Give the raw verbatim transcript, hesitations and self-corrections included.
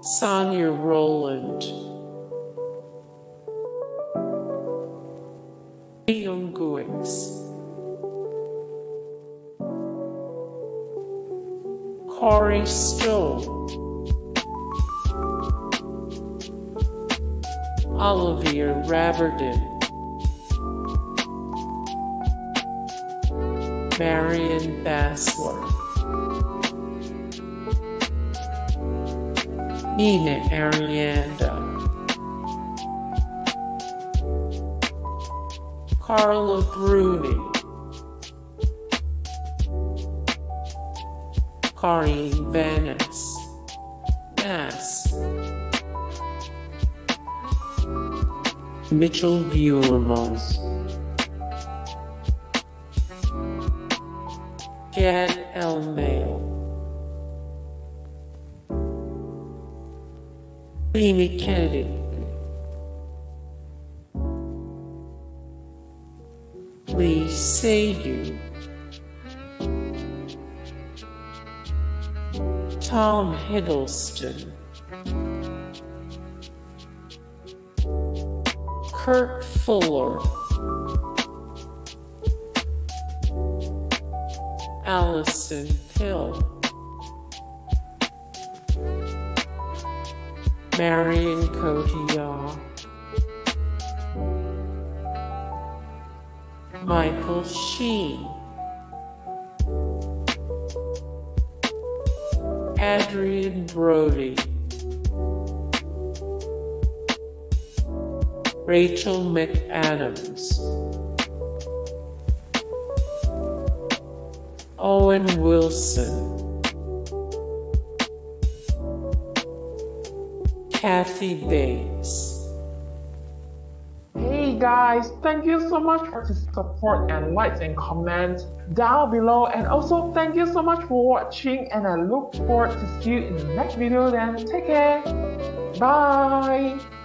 Sonia Roland, Young Guix, Corey Stowe, Olivia Raverden, Marion Bassler, Nina Arianda, Carla Bruni, Corrine Venice, Mass, Mitchell Buermans, Gad Elmail, Amy Kennedy, Lee Saydu, Tom Hiddleston, Kurt Fuller, Allison Hill, Marion Cotillard, Michael Sheen, Adrian Brody, Rachel McAdams, Owen Wilson, Kathy Bates. Hey guys, thank you so much for the support and likes and comments down below, and also thank you so much for watching, and I look forward to see you in the next video. Then take care, bye.